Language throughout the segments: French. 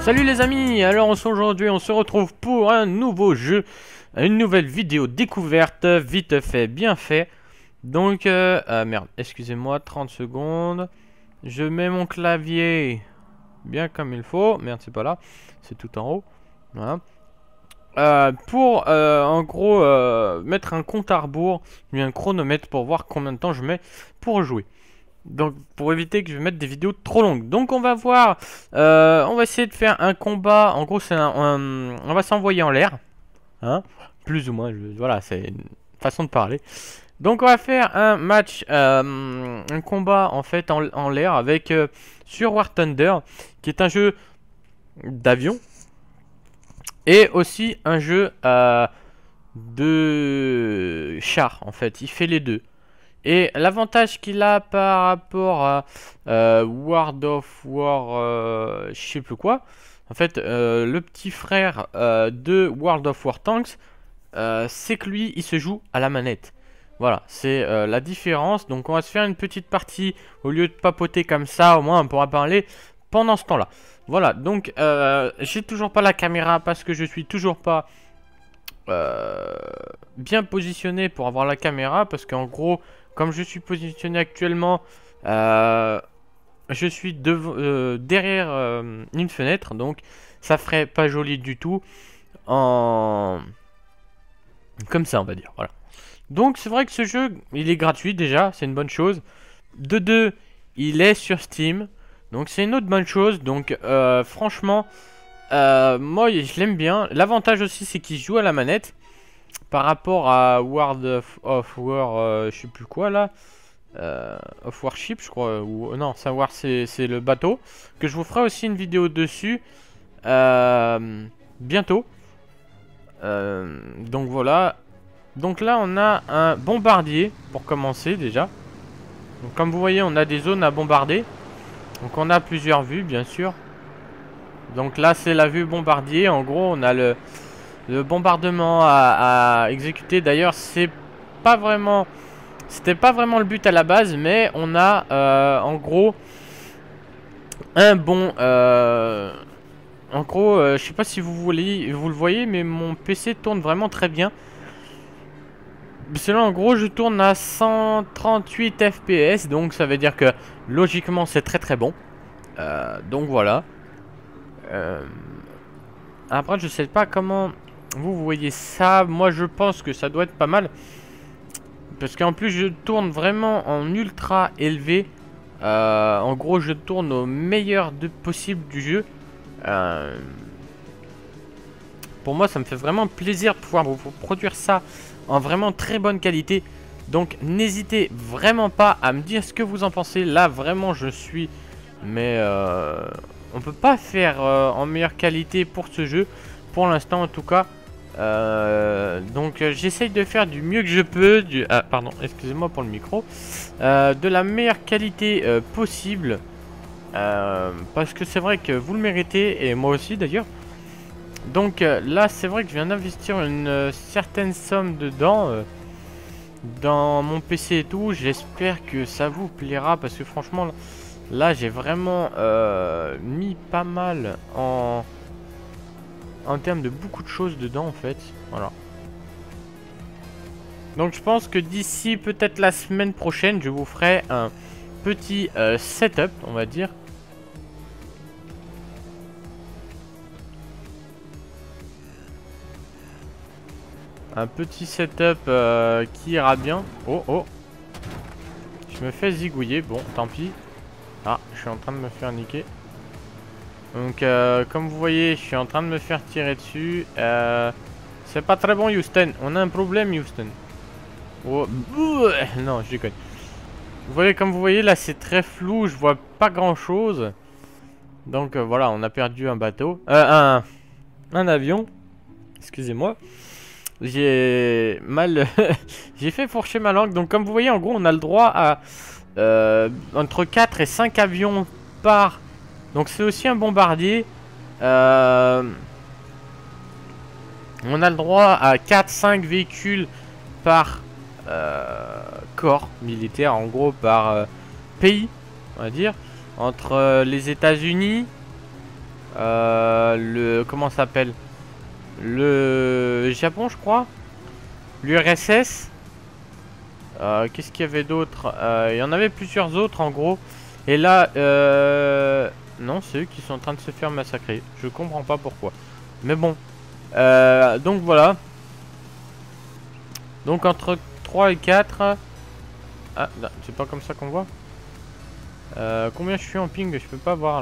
Salut les amis, alors aujourd'hui on se retrouve pour un nouveau jeu, une nouvelle vidéo découverte, vite fait, bien fait. Donc, merde, excusez-moi, 30 secondes. Je mets mon clavier bien comme il faut. Merde, c'est pas là, c'est tout en haut. Voilà. Pour en gros mettre un compte à rebours, un chronomètre pour voir combien de temps je mets pour jouer. Donc pour éviter que je mette des vidéos trop longues. Donc on va voir, on va essayer de faire un combat. En gros c'est on va s'envoyer en l'air, hein, plus ou moins. Voilà, c'est une façon de parler. Donc on va faire un match, un combat en fait en l'air avec sur War Thunder, qui est un jeu d'avion et aussi un jeu de char. En fait, il fait les deux. Et l'avantage qu'il a par rapport à World of War, je sais plus quoi, en fait, le petit frère de World of War Tanks, c'est que lui, il se joue à la manette. Voilà, c'est la différence. Donc on va se faire une petite partie, au lieu de papoter comme ça, au moins on pourra parler pendant ce temps-là. Voilà, donc j'ai toujours pas la caméra parce que je suis toujours pas bien positionné pour avoir la caméra, parce qu'en gros, comme je suis positionné actuellement, je suis derrière une fenêtre, donc ça ferait pas joli du tout en comme ça, on va dire. Voilà. Donc c'est vrai que ce jeu, il est gratuit déjà, c'est une bonne chose. De deux, il est sur Steam, donc c'est une autre bonne chose. Donc franchement, moi je l'aime bien. L'avantage aussi, c'est qu'il joue à la manette. Par rapport à World of War, je sais plus quoi là, of Warship je crois, ou non, ça War c'est le bateau, que je vous ferai aussi une vidéo dessus bientôt. Donc voilà. Donc là on a un bombardier pour commencer déjà. Donc comme vous voyez on a des zones à bombarder. Donc on a plusieurs vues bien sûr. Donc là c'est la vue bombardier, en gros on a le bombardement à exécuter. D'ailleurs c'est pas vraiment, c'était pas vraiment le but à la base, mais on a en gros un bon en gros je sais pas si vous le voyez, mais mon PC tourne vraiment très bien. Cela en gros je tourne à 138 fps, donc ça veut dire que logiquement c'est très très bon. Donc voilà. Après je sais pas comment vous voyez ça. Moi je pense que ça doit être pas mal, parce qu'en plus je tourne vraiment en ultra élevé. En gros je tourne au meilleur possible du jeu. Pour moi ça me fait vraiment plaisir de pouvoir vous produire ça en vraiment très bonne qualité. Donc n'hésitez vraiment pas à me dire ce que vous en pensez. Là vraiment je suis, mais on peut pas faire en meilleure qualité pour ce jeu pour l'instant en tout cas. Donc j'essaye de faire du mieux que je peux, pardon, excusez-moi pour le micro, de la meilleure qualité possible, parce que c'est vrai que vous le méritez et moi aussi d'ailleurs. Donc là c'est vrai que je viens d'investir une certaine somme dedans, dans mon PC et tout. J'espère que ça vous plaira, parce que franchement là j'ai vraiment mis pas mal en termes de beaucoup de choses dedans en fait. Voilà. Donc je pense que d'ici peut-être la semaine prochaine, je vous ferai un petit setup, on va dire. Un petit setup qui ira bien. Oh oh. Je me fais zigouiller, bon tant pis. Ah, je suis en train de me faire niquer. Donc comme vous voyez, je suis en train de me faire tirer dessus. C'est pas très bon Houston. On a un problème Houston. Oh, non, je déconne. Vous voyez, comme vous voyez là c'est très flou, je vois pas grand chose. Donc voilà, on a perdu un bateau. Un avion. Excusez-moi. J'ai mal... j'ai fait fourcher ma langue. Donc comme vous voyez, en gros on a le droit à entre 4 et 5 avions par... Donc c'est aussi un bombardier. On a le droit à 4-5 véhicules par corps militaire, en gros par pays, on va dire. Entre les États-Unis, le... Comment ça s'appelle? Le Japon, je crois. L'URSS. Qu'est-ce qu'il y avait d'autre? Il y en avait plusieurs autres en gros. Et là, non, c'est eux qui sont en train de se faire massacrer. Je comprends pas pourquoi. Mais bon. Donc voilà. Donc entre 3 et 4. Ah, c'est pas comme ça qu'on voit. Combien je suis en ping? Je peux pas voir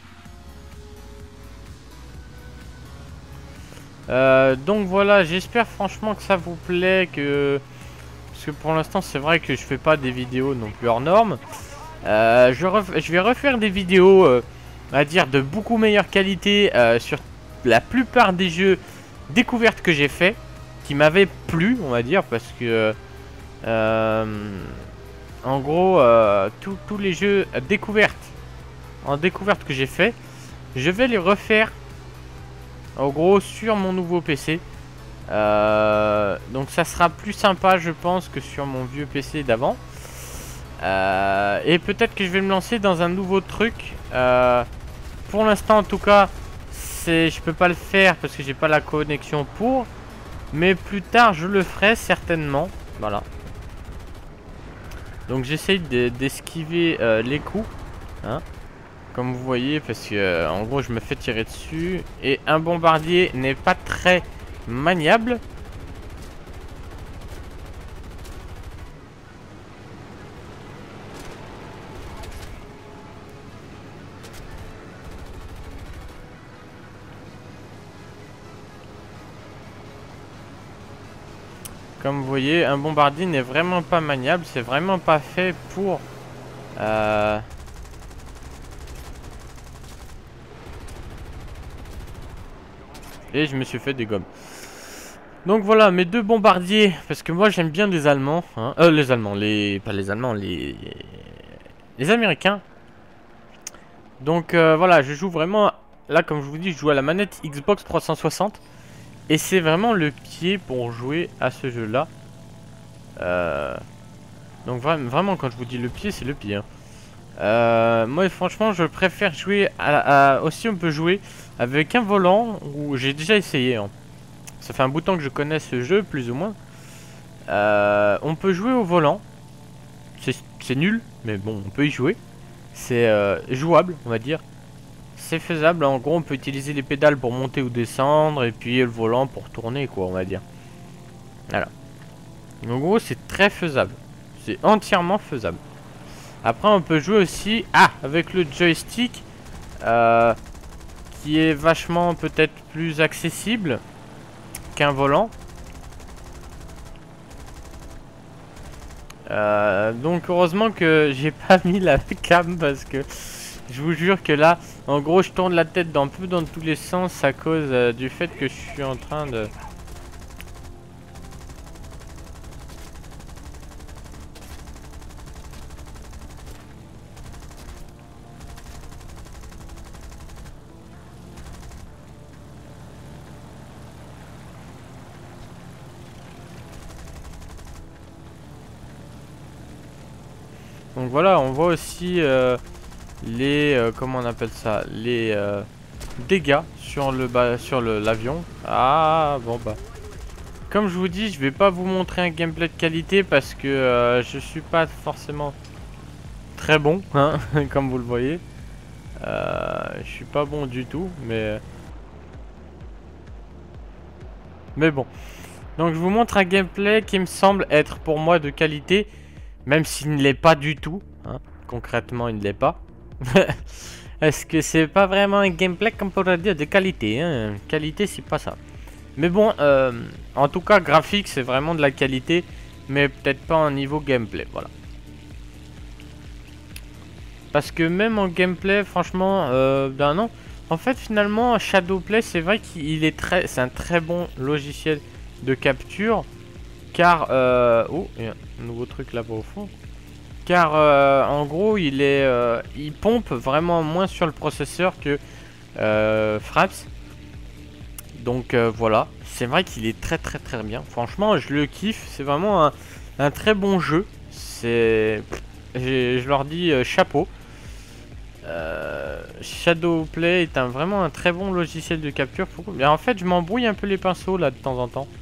là. Donc voilà, j'espère franchement que ça vous plaît, parce que pour l'instant c'est vrai que je fais pas des vidéos non plus hors normes. Je vais refaire des vidéos, à dire de beaucoup meilleure qualité sur la plupart des jeux découvertes que j'ai fait, qui m'avaient plu, on va dire, parce que en gros tous les jeux découvertes que j'ai fait, je vais les refaire en gros sur mon nouveau PC. Donc ça sera plus sympa je pense que sur mon vieux PC d'avant. Et peut-être que je vais me lancer dans un nouveau truc. Pour l'instant en tout cas je peux pas le faire parce que j'ai pas la connexion pour. Mais plus tard je le ferai certainement. Voilà. Donc j'essaye d'esquiver les coups, hein, comme vous voyez, parce que en gros je me fais tirer dessus. Et un bombardier n'est pas très maniable. Comme vous voyez, un bombardier n'est vraiment pas maniable. C'est vraiment pas fait pour... Et je me suis fait des gommes. Donc voilà, mes deux bombardiers. Parce que moi j'aime bien les Allemands. Hein. Les Allemands, pas les Allemands, les Américains. Donc voilà, je joue vraiment... Là comme je vous dis, je joue à la manette Xbox 360. Et c'est vraiment le pied pour jouer à ce jeu là. Donc vraiment quand je vous dis le pied, c'est le pied, hein. Moi franchement je préfère jouer aussi on peut jouer avec un volant, où j'ai déjà essayé, hein. Ça fait un bout de temps que je connais ce jeu plus ou moins. On peut jouer au volant. C'est nul mais bon on peut y jouer. C'est jouable on va dire. C'est faisable, en gros on peut utiliser les pédales pour monter ou descendre et puis le volant pour tourner quoi on va dire. Voilà. En gros c'est très faisable. C'est entièrement faisable. Après on peut jouer aussi avec le joystick qui est vachement peut-être plus accessible qu'un volant. Donc heureusement que j'ai pas mis la cam parce que je vous jure que là, en gros, je tourne la tête un peu dans tous les sens à cause du fait que je suis en train de... Donc voilà, on voit aussi les comment on appelle ça, les dégâts sur l'avion. Ah bon bah comme je vous dis, je vais pas vous montrer un gameplay de qualité parce que je suis pas forcément très bon, hein, comme vous le voyez. Je suis pas bon du tout, mais bon. Donc je vous montre un gameplay qui me semble être pour moi de qualité, même s'il ne l'est pas du tout, hein. Concrètement il ne l'est pas. Est-ce que c'est pas vraiment un gameplay qu'on pourrait dire de qualité, hein? Qualité c'est pas ça. Mais bon, en tout cas graphique c'est vraiment de la qualité, mais peut-être pas en niveau gameplay, voilà. Parce que même en gameplay franchement, non. En fait finalement Shadowplay c'est vrai qu'il est c'est un très bon logiciel de capture. Car, oh, il y a un nouveau truc là-bas au fond. Car en gros il pompe vraiment moins sur le processeur que Fraps. Donc voilà, c'est vrai qu'il est très bien. Franchement je le kiffe, c'est vraiment un très bon jeu. Je leur dis chapeau. Shadowplay est vraiment un très bon logiciel de capture. Mais en fait, je m'embrouille un peu les pinceaux là de temps en temps.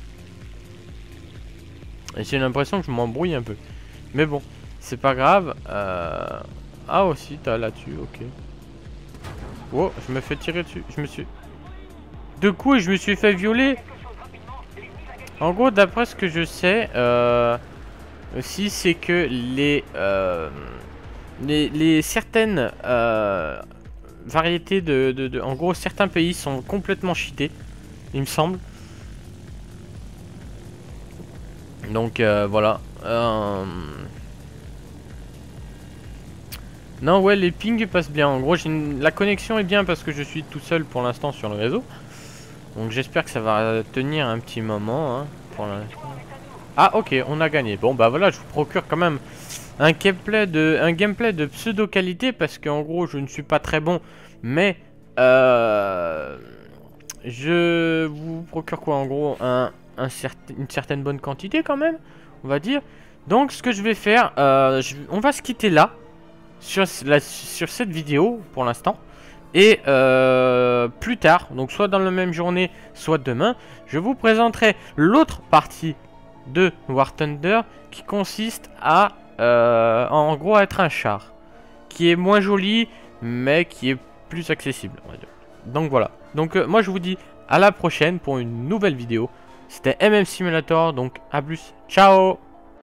Et j'ai l'impression que je m'embrouille un peu. Mais bon, c'est pas grave. Ah aussi, t'as là-dessus, ok. Oh, je me fais tirer dessus. Je me suis... De coups et je me suis fait violer. En gros, d'après ce que je sais, aussi, c'est que les certaines variétés en gros, certains pays sont complètement cheatés, il me semble. Donc voilà. Non, ouais, les pings passent bien. En gros, la connexion est bien parce que je suis tout seul pour l'instant sur le réseau. Donc j'espère que ça va tenir un petit moment, hein, pour l'instant. Ah, ok, on a gagné. Bon, bah voilà, je vous procure quand même un gameplay de pseudo qualité parce qu'en gros, je ne suis pas très bon, mais je vous procure quoi en gros une certaine bonne quantité quand même, on va dire. Donc ce que je vais faire, on va se quitter là sur cette vidéo pour l'instant. Et plus tard, donc soit dans la même journée, soit demain, je vous présenterai l'autre partie de War Thunder qui consiste à en gros à être un char qui est moins joli mais qui est plus accessible. Donc voilà. Donc moi je vous dis à la prochaine pour une nouvelle vidéo. C'était MM Simulator, donc à plus. Ciao.